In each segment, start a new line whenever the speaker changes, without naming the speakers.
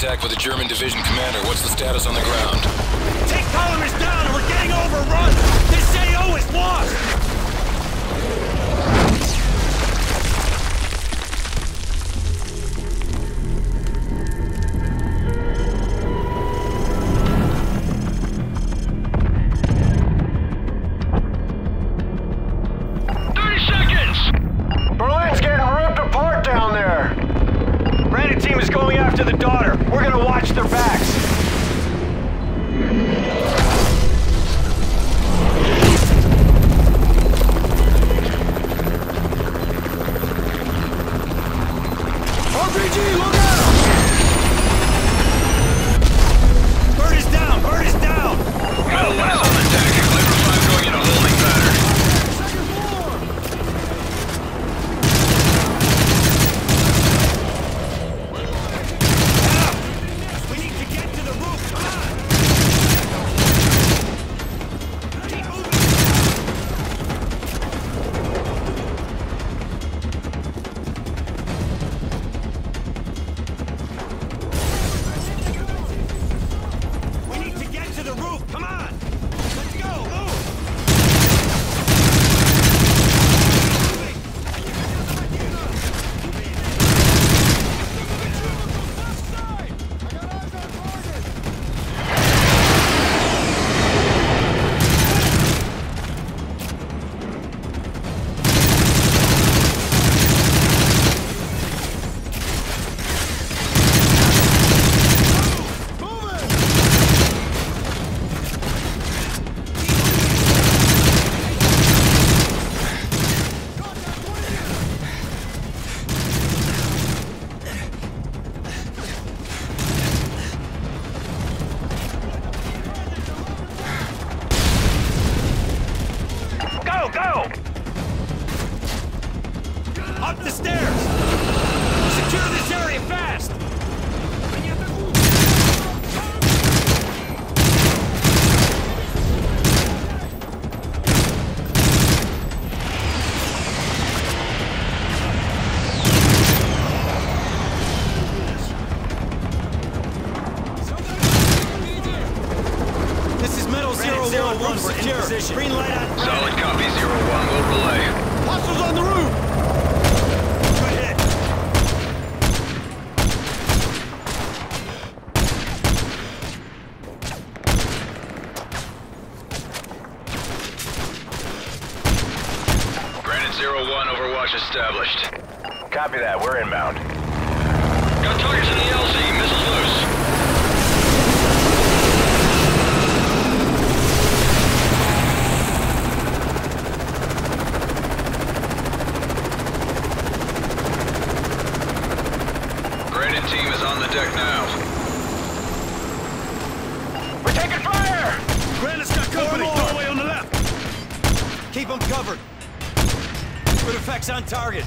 contact with the German division commander. What's the status on the ground?
Tank column is down and we're getting overrun! This AO is lost!
Team is going after the daughter. We're gonna watch their backs. RPG, look out!
Bird is down! Bird is down!
Metal 1 is on the deck. Labor 5 going into holding pattern.
Up the stairs! Secure this area fast!
This is Metal 01, we're in position.
Green light on.
Solid copy, 01. We'll relay.
Hostiles on the roof!
Good hit.
Granite 01, Overwatch established.
Copy that, we're inbound.
Got targets in the LZ, missiles loose. Granite team is on the deck now.
We're taking fire!
Granite's got company all the way on the left. Keep them covered. Good effects on target.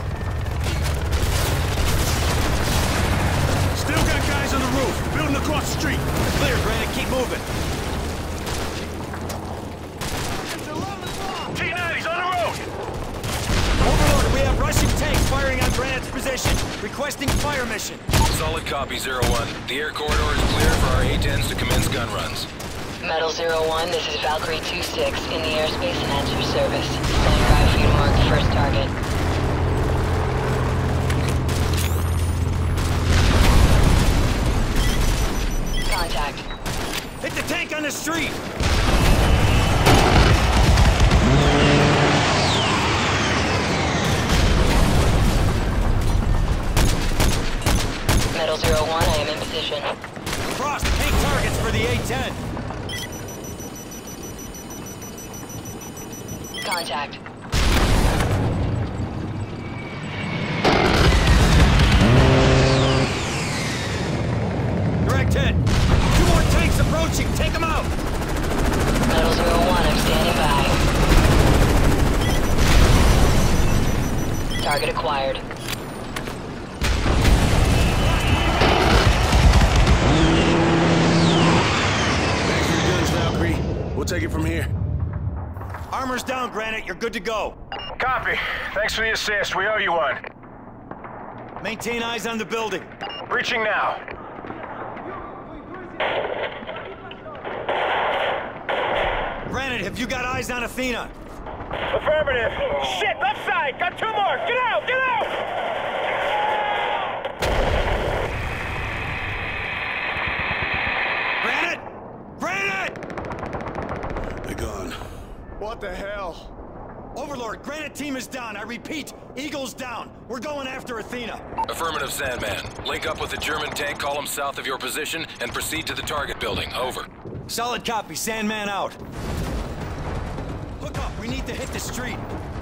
Still got guys on the roof, building across the street. Clear, Granite, keep moving.
T-90's on the road!
Overlord, we have Russian tanks firing on Granite's position. Requesting fire mission.
Solid copy, 01. The air corridor is clear for our A-10s to commence gun runs.
Metal 01, this is Valkyrie 2-6 in the airspace and at your service. Stand by for you to mark the first target. Contact.
Hit the tank on the street!
Metal 01, I am in position.
Frost, tank targets for the A-10.
Contact.
Direct hit. 2 more tanks approaching. Take them out.
Metal 01, I'm standing by. Target acquired.
Thanks for your guns, Valkyrie. We'll take it from here. Armor's down, Granite. You're good to go.
Copy. Thanks for the assist. We owe you one.
Maintain eyes on the building.
Breaching now.
Have you got eyes on Athena?
Affirmative. Shit, left side! Got 2 more! Get out! Get out!
Granite! Granite!
They're gone.
What the hell? Overlord, Granite team is down. I repeat, Eagle's down. We're going after Athena.
Affirmative, Sandman. Link up with the German tank column south of your position and proceed to the target building. Over.
Solid copy. Sandman out. Hook up. We need to hit the street.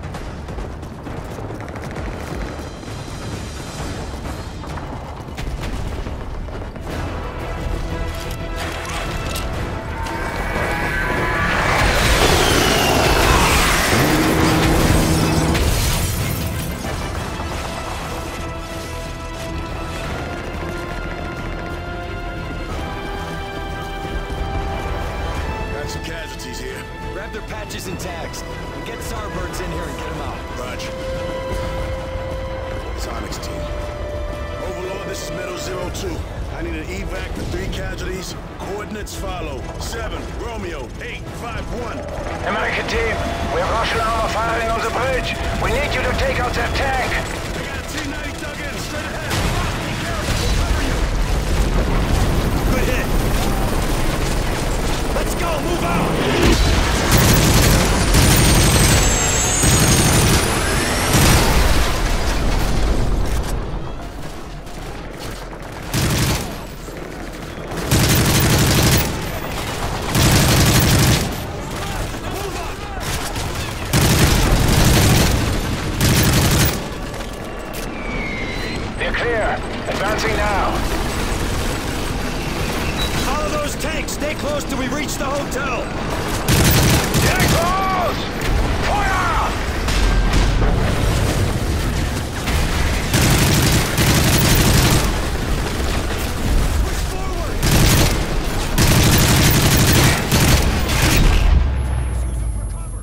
Grab their patches and tags. And get Starbirds in here and get them out.
Roger. Sonics team. Overlord, this is Meadow 02. I need an evac for 3 casualties. Coordinates follow. 7, Romeo, 851.
American team, we have Russian armor firing on the bridge. We need you to take out that tank.
I got a T-90 dug in, straight ahead.
Good hit. Let's go. Move out.
Advancing now.
Follow those tanks. Stay close till we reach the hotel.
Get close! Fire!
Push forward. Use them for cover.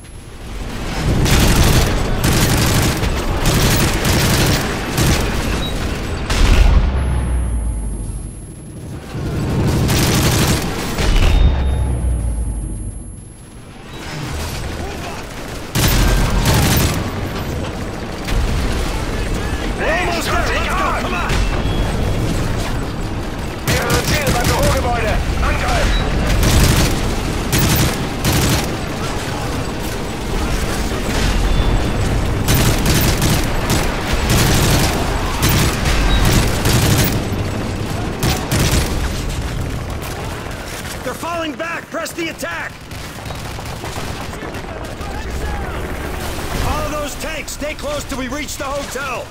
They're falling back! Press the attack! Follow those tanks! Stay close till we reach the hotel!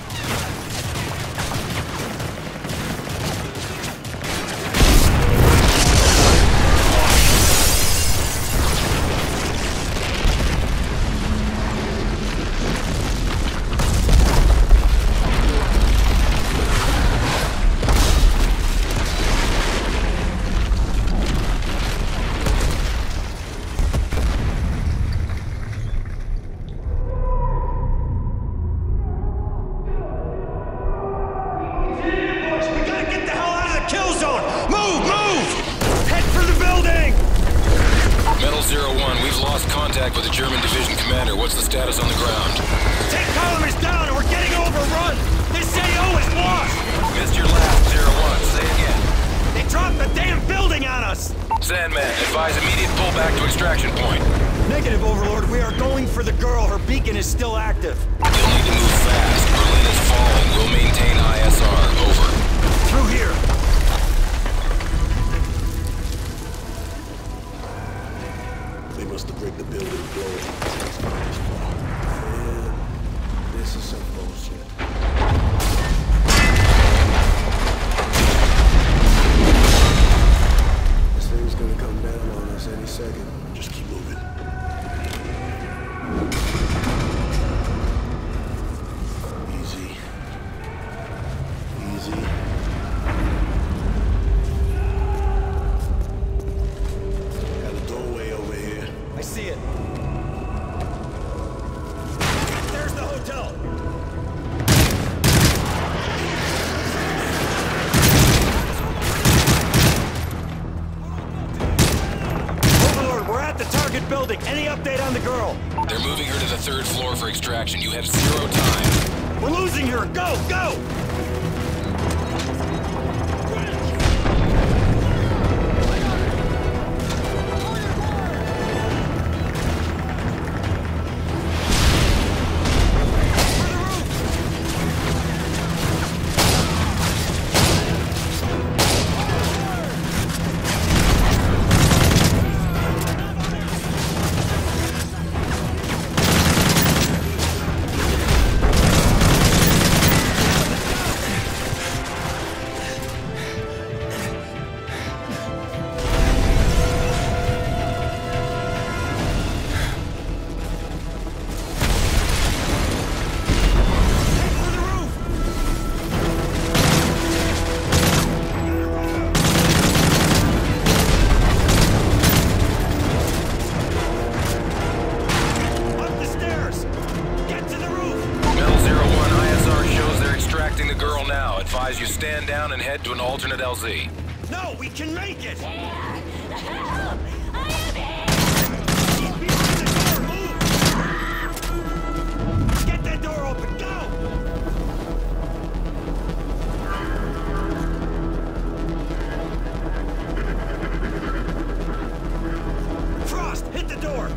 Contact with the German division commander. What's the status on the ground?
Tank column is down and we're getting overrun! This AO is lost!
Missed your last, 01. Say again.
They dropped the damn building on us!
Sandman, advise immediate pullback to extraction point.
Negative, Overlord. We are going for the girl. Her beacon is still active.
You'll need to move fast. Berlin is falling. We'll maintain ISR. Over.
Through here.
They must have break the building floor. Man, this is some bullshit. This thing's gonna come down on us any second. Just keep moving. Easy. Easy. Got a doorway over here.
I see it. There's the hotel. building. Any update on the girl?
They're moving her to the 3rd floor for extraction. You have 0 time.
We're losing her! Go! Go!
You stand down and head to an alternate LZ.
No, we can make it!
Help! I am here!
She's behind the door! Move! Get that door open! Go! Frost, hit the door!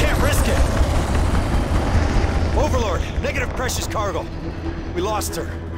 Precious cargo. We lost her.